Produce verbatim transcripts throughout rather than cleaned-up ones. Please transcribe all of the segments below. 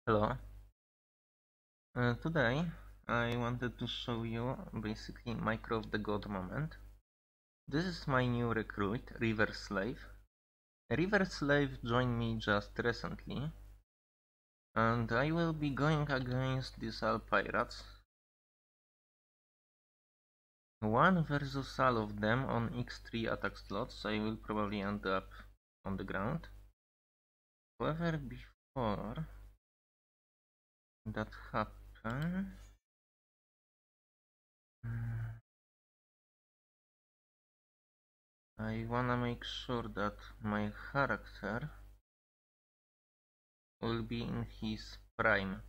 Hello. Uh, today I wanted to show you basically Micro of the God moment. This is my new recruit, River Slave. River Slave joined me just recently, and I will be going against these all pirates. One versus all of them on X three attack slots. I will probably end up on the ground. However, before that happens, I wanna make sure that my character will be in his prime.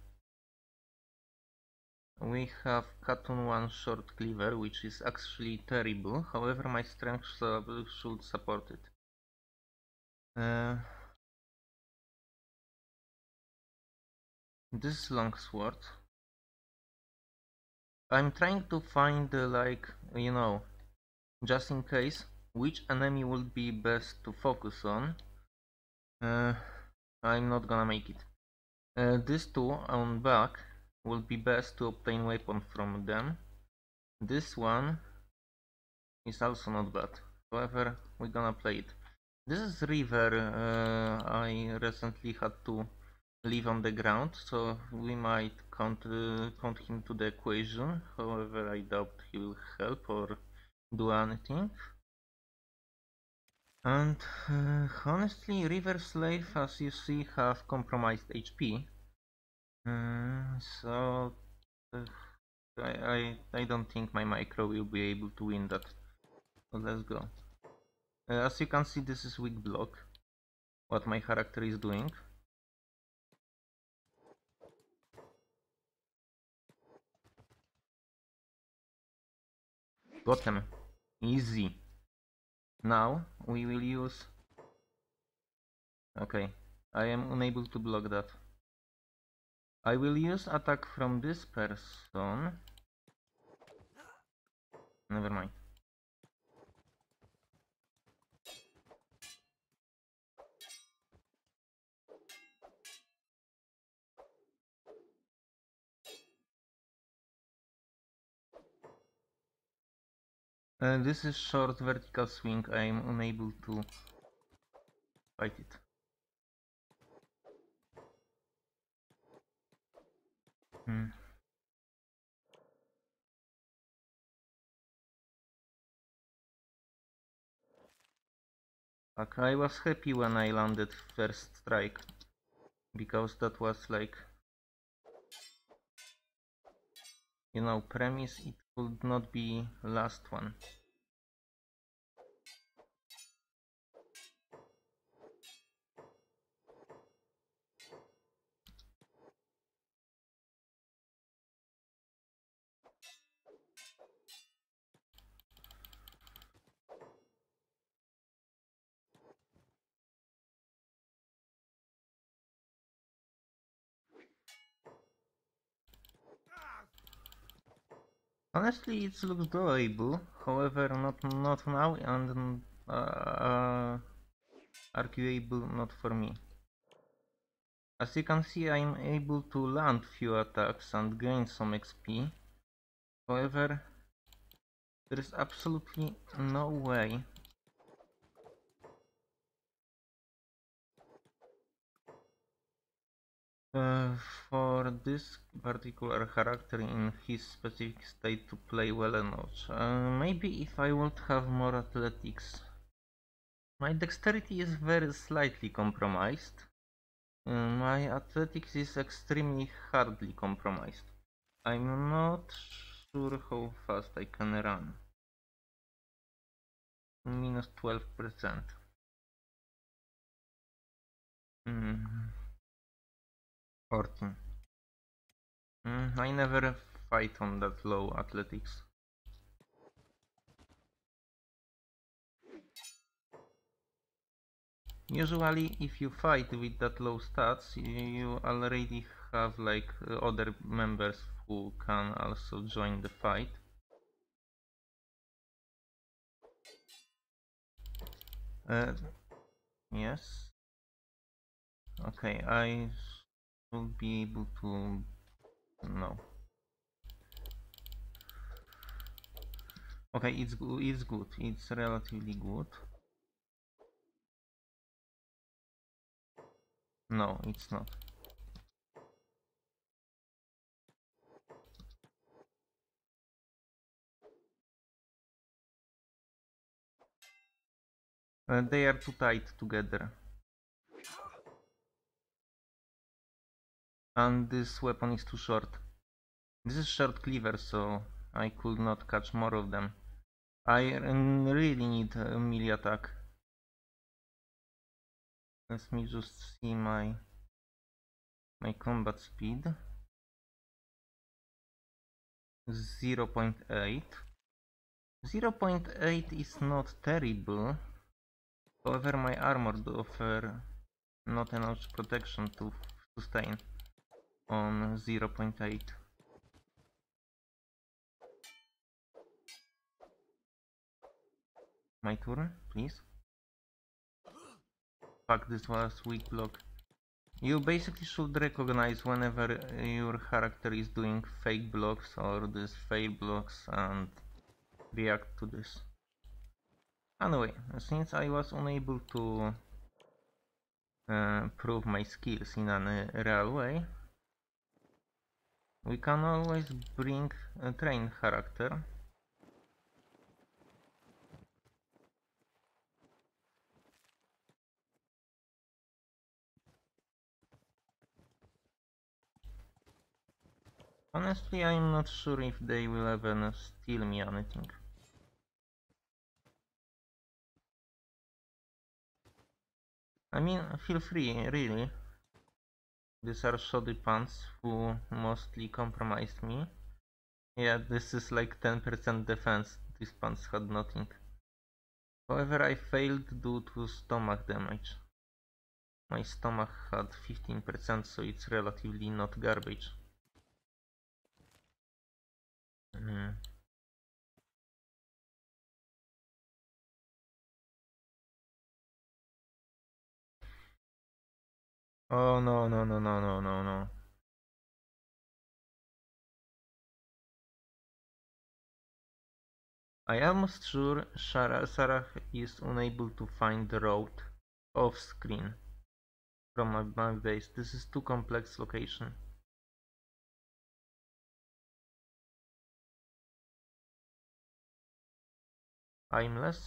We have Katun one short cleaver, which is actually terrible, however my strength should support it. Uh, this long sword. I'm trying to find uh, like, you know, just in case, which enemy would be best to focus on. Uh, I'm not gonna make it. Uh, these two on back will be best to obtain weapon from them. This one is also not bad. However, we're gonna play it. This is River. Uh, I recently had to leave on the ground, so we might count, uh, count him to the equation. However, I doubt he will help or do anything. And uh, honestly, River Slave, as you see, have compromised H P. Uh, so uh, I, I I don't think my micro will be able to win that. So let's go. Uh, as you can see, this is weak block. What my character is doing. Got him. Easy. Now we will use... Okay, I am unable to block that. I will use attack from this person. Never mind. Uh, this is short vertical swing. I am unable to fight it. Hmm. Fuck, I was happy when I landed first strike, because that was like, you know, premise it could not be last one. Honestly, it looks doable, however, not not now, and uh, arguable not for me. As you can see, I am able to land few attacks and gain some X P. However, there is absolutely no way uh, for this particular character in his specific state to play well enough. Uh, maybe if I would have more athletics. My dexterity is very slightly compromised. Uh, my athletics is extremely hardly compromised. I'm not sure how fast I can run. Minus twelve percent. Mm, fourteen. Mm, I never fight on that low athletics. Usually, if you fight with that low stats, you already have like uh, other members who can also join the fight. Uh, yes. Okay, I will be able to... no. Okay, it's, it's good, it's relatively good. No, it's not. Uh, they are too tight together. And this weapon is too short. This is short cleaver, so I could not catch more of them. I really need a melee attack. Let me just see my my combat speed. zero point eight. zero point eight is not terrible. However, my armor offer not enough protection to sustain on zero point eight. My turn, please. Fuck, this was weak block. You basically should recognize whenever your character is doing fake blocks or these fail blocks and react to this. Anyway, since I was unable to uh, prove my skills in a real way, we can always bring a trained character. Honestly, I'm not sure if they will ever steal me anything. I mean, feel free, really. These are shoddy pants who mostly compromised me. Yeah, this is like ten percent defense. These pants had nothing. However, I failed due to stomach damage. My stomach had fifteen percent, so it's relatively not garbage. Mm. Oh no no no no no no no. I am almost sure Sarah, Sarah is unable to find the road off screen from my, my base. This is too complex location. Aimless?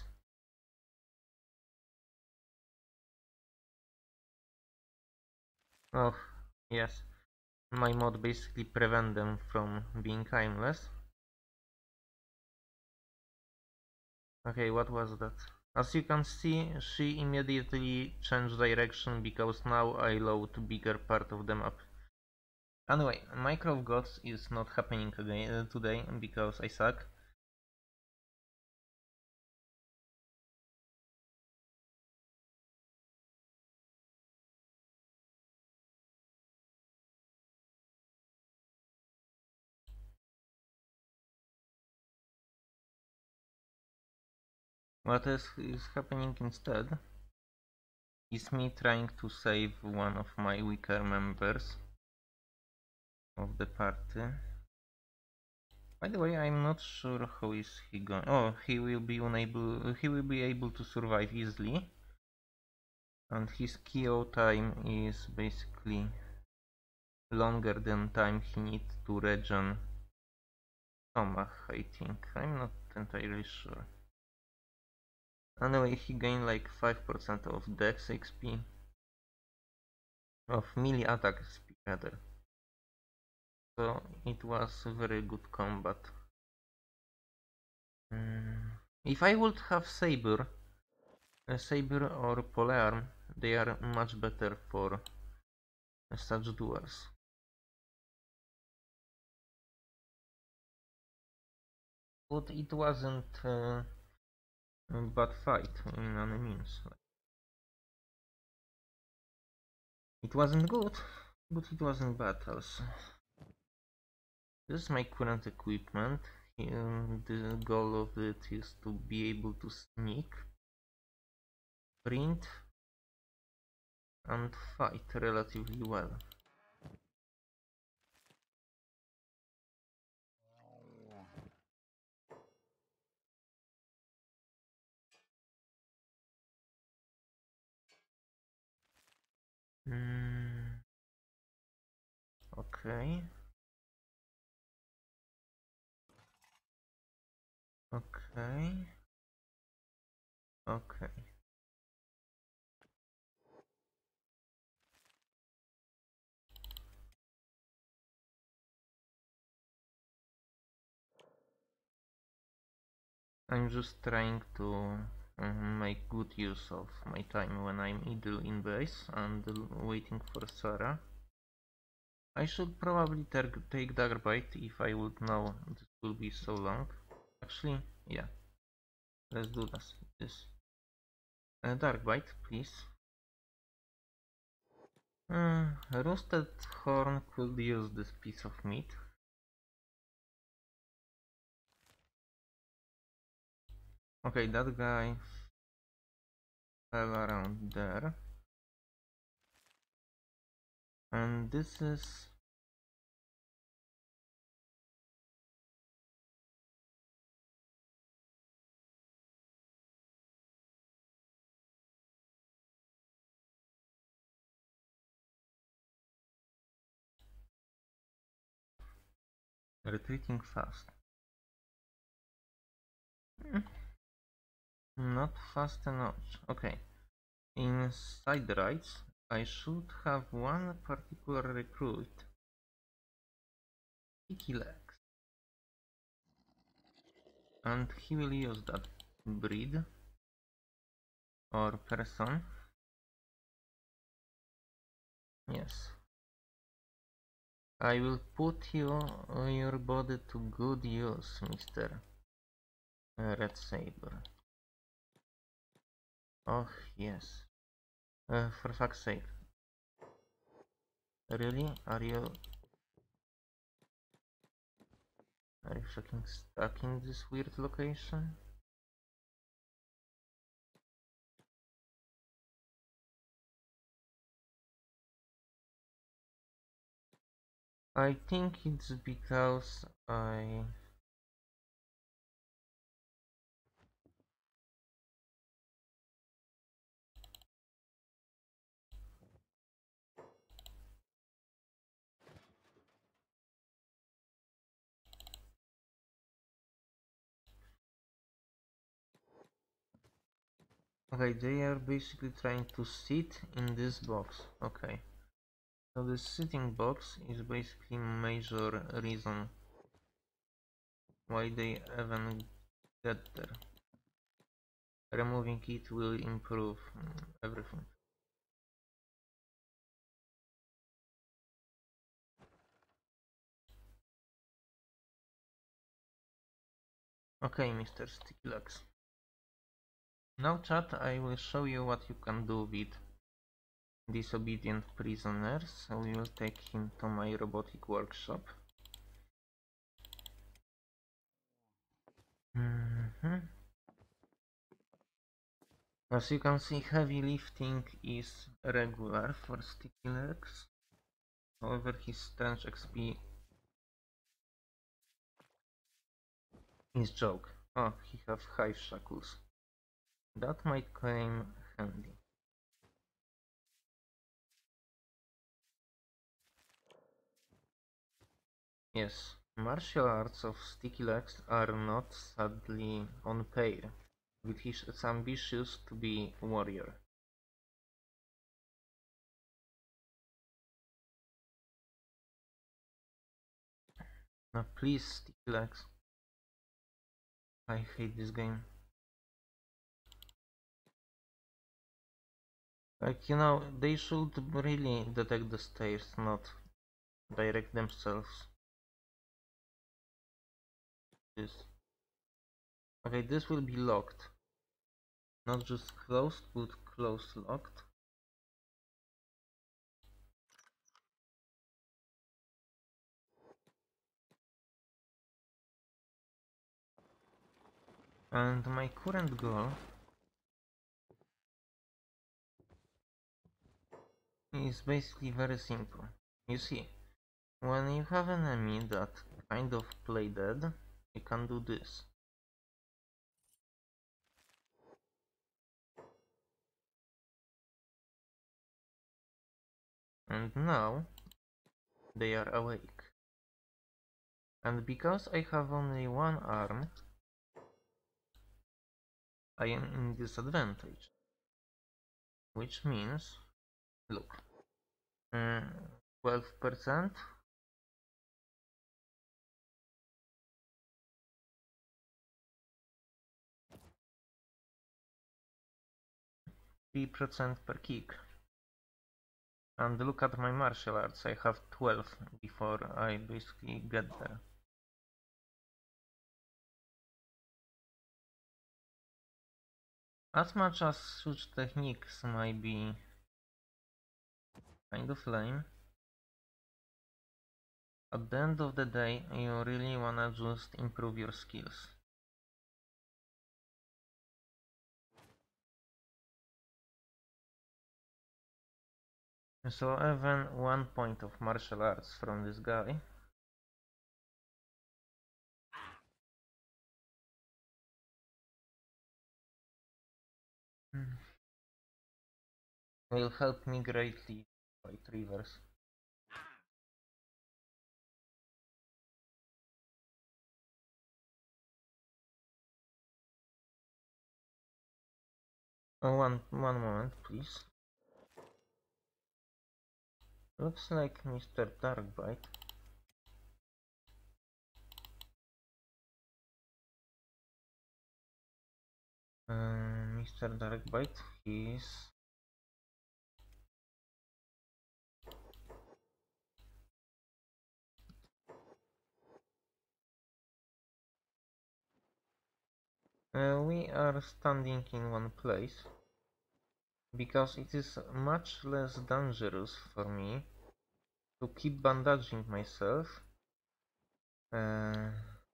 Oh, yes. My mod basically prevent them from being aimless. Okay, what was that? As you can see, she immediately changed direction because now I load bigger part of the map. Anyway, Micro of Gods is not happening again uh, today because I suck. What is, is happening instead is me trying to save one of my weaker members of the party. By the way, I'm not sure how is he going. Oh, he will be unable. He will be able to survive easily, and his K O time is basically longer than time he needs to regen stomach. I think. I'm not entirely sure. Anyway, he gained like five percent of Dex X P, of melee attack X P rather. So it was a very good combat. Mm. If I would have Saber, a Saber or Polearm, they are much better for such duels. But it wasn't uh, a bad fight in any means. It wasn't good, but it wasn't bad also. This is my current equipment. Uh, the goal of it is to be able to sneak, sprint, and fight relatively well. Okay. Okay. Okay. I'm just trying to uh, make good use of my time when I'm idle in base and waiting for Sarah. I should probably take Dagger Bite if I would know this will be so long. Actually, yeah. Let's do this. this. Uh, Dark Bite, please. Uh, roasted horn could use this piece of meat. Okay, that guy fell around there. And this is... retreating fast. Hmm. Not fast enough. Okay. In side rights, I should have one particular recruit. Sticky legs. And he will use that breed or person. Yes. I will put you uh, your body to good use, Mister Red Saber. Oh yes. Uh, for fuck's sake. Really? Are you are you fucking stuck in this weird location? I think it's because I... Okay, they are basically trying to sit in this box. Okay. So the sitting box is basically major reason why they even get there. Removing it will improve mm, everything. Okay, Mister Sticky Legs. Now chat, I will show you what you can do with disobedient prisoners. So we will take him to my robotic workshop. Mm-hmm. As you can see, heavy lifting is regular for Sticky Legs. However, his strange X P is joke. Oh, he have hive shackles. That might come handy. Yes, martial arts of Sticky Legs are not sadly on pair, but he is ambitious to be warrior. Now please, Sticky Legs. I hate this game. Like, you know, they should really detect the stairs, not direct themselves. This. Okay, this will be locked. Not just closed, but close locked. And my current goal is basically very simple. You see, when you have an enemy that kind of play dead, you can do this. And now they are awake. And because I have only one arm, I am in disadvantage. Which means, look, twelve percent, three percent per kick. And look at my martial arts, I have twelve before I basically get there. As much as such techniques might be kind of lame, at the end of the day you really wanna just improve your skills. So even one point of martial arts from this guy will help me greatly fight rivers. Oh, one, one moment, please. Looks like Mister Darkbite uh, Mister Darkbite is uh, we are standing in one place because it is much less dangerous for me to keep bandaging myself uh,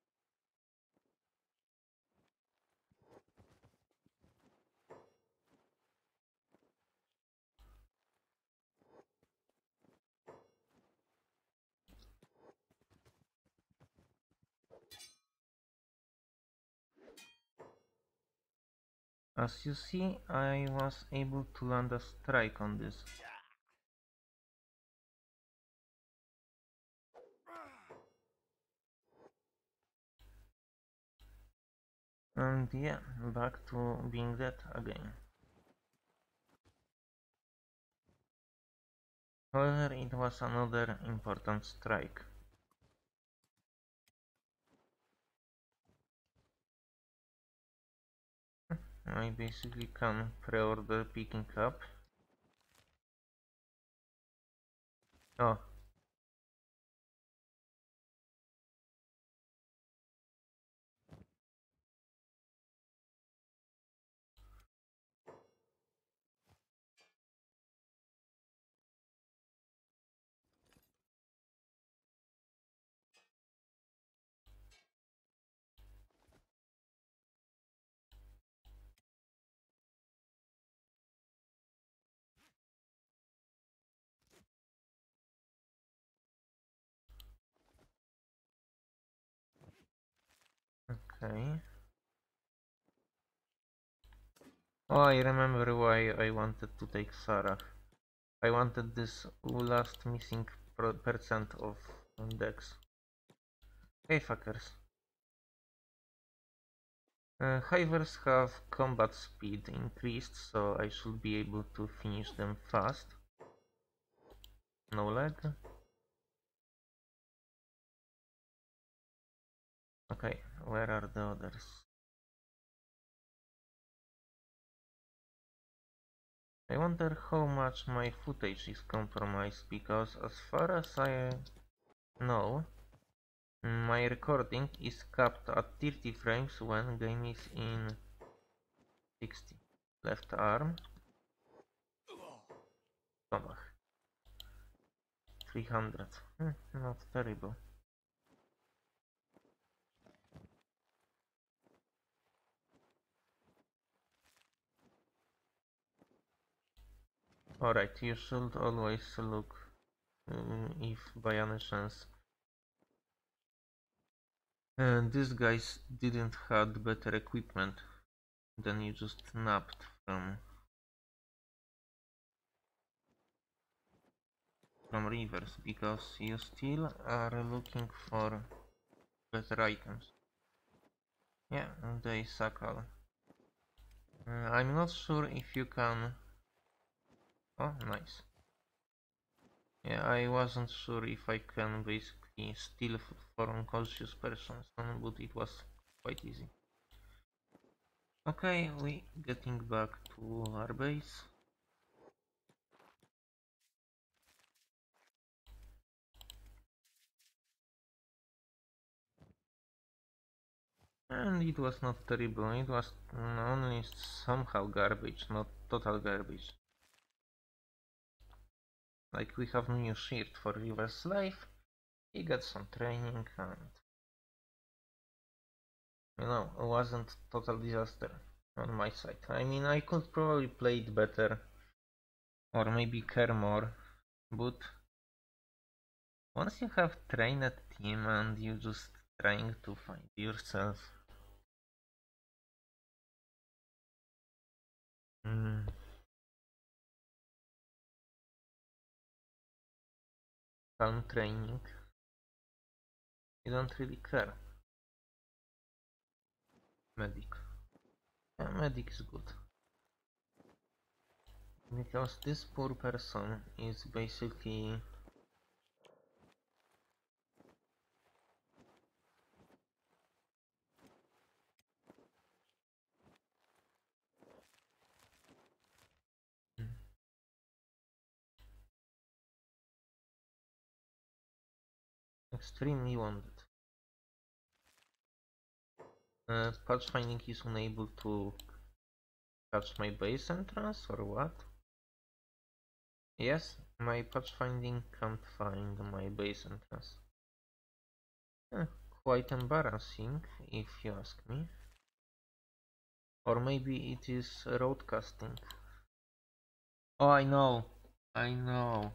as you see, I was able to land a strike on this. And yeah, back to being dead again. However, it was another important strike. I basically can pre-order picking up. Oh. Okay. Oh, I remember why I wanted to take Sarah. I wanted this last missing percent of dex. Hey fuckers. Uh, Hivers have combat speed increased, so I should be able to finish them fast. No lag. Okay, where are the others? I wonder how much my footage is compromised, because as far as I know, my recording is capped at thirty frames when game is in sixty. Left arm. Stomach. three hundred. Hmm, not terrible. Alright, you should always look um, if by any chance uh, these guys didn't have better equipment, then you just napped from. from rivers because you still are looking for better items. Yeah, they suckle. Uh, I'm not sure if you can... Oh, nice. Yeah, I wasn't sure if I can basically steal for unconscious persons, but it was quite easy. Okay, we getting back to our base. And it was not terrible, it was only somehow garbage, not total garbage. Like we have new shirt for River's life, he got some training and... You know, it wasn't total disaster on my side. I mean, I could probably play it better, or maybe care more, but once you have trained a team and you just trying to find yourself, mm, calm training, you don't really care. Medic. Yeah, medic is good. Because this poor person is basically... extremely wounded. Uh, patch finding is unable to catch my base entrance or what? Yes, my patch finding can't find my base entrance. Eh, quite embarrassing, if you ask me. Or maybe it is roadcasting. Oh, I know. I know.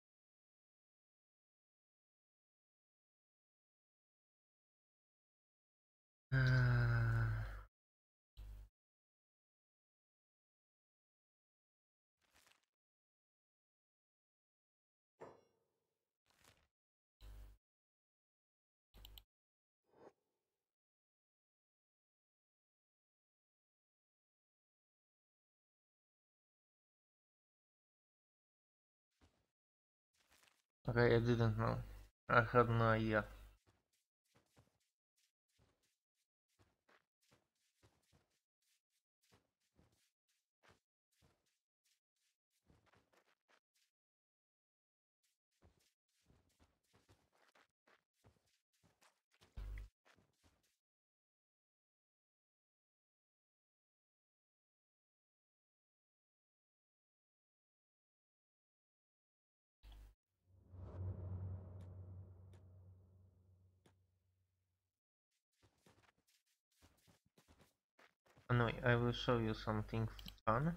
Okay, I didn't know. I had no idea. Anyway, I will show you something fun.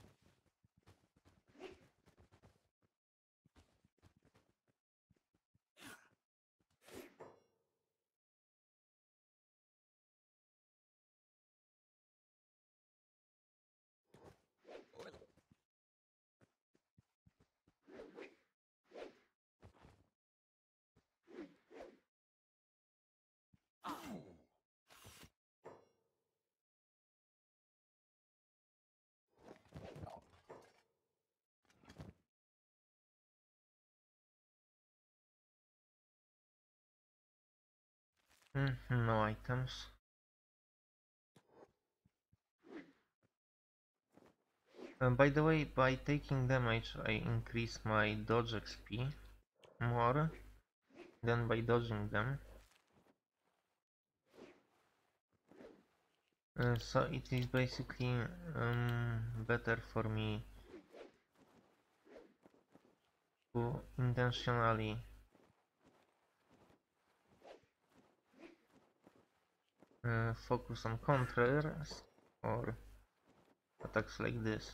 Mm, no items. Uh, by the way, by taking damage I increase my dodge X P more than by dodging them. Uh, so it is basically um, better for me to intentionally uh, focus on counters or attacks like this.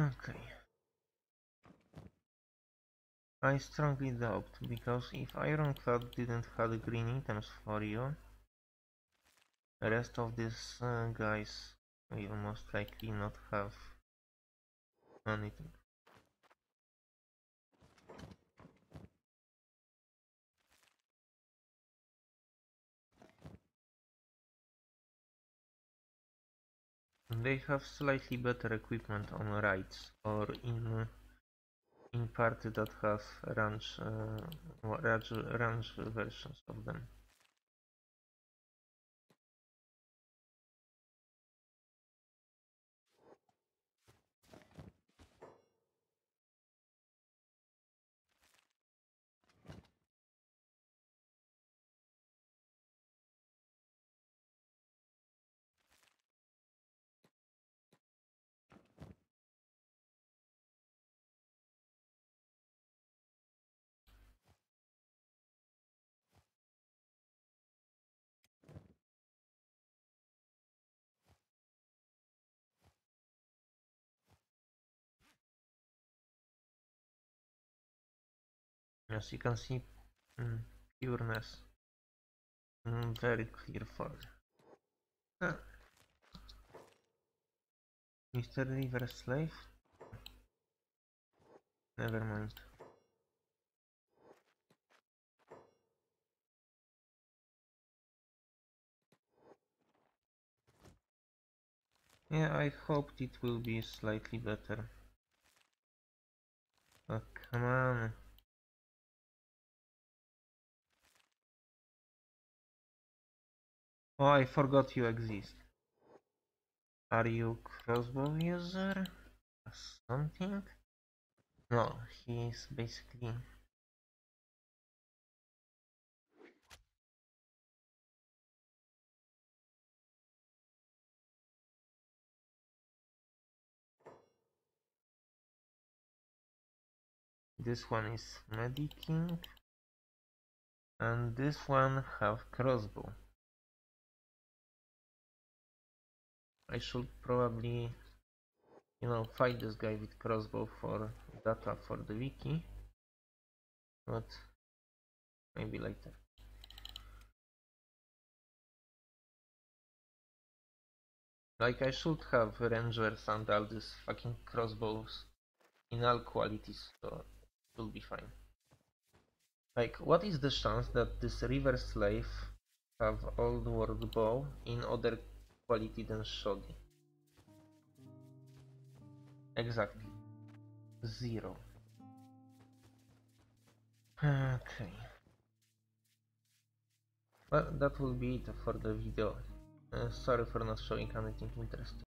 Okay. I strongly doubt, because if Ironclad didn't have green items for you, the rest of these uh, guys will most likely not have anything. They have slightly better equipment on raids, or in in party that have range, uh, range, range versions of them. As you can see, mm, pureness, mm, very clear for ah, Mister River Slave? Never mind. Yeah, I hoped it will be slightly better. Oh, come on. Oh, I forgot you exist. Are you crossbow user? Something? No, he's basically... This one is medicing, and this one have crossbow. I should probably, you know, fight this guy with crossbow for data for the wiki, but maybe later. Like, I should have rangers and all these fucking crossbows in all qualities, so it will be fine. Like, what is the chance that this river slave have old world bow in other quality than shoddy? Exactly. Zero. Okay. Well, that will be it for the video. Uh, sorry for not showing anything interesting.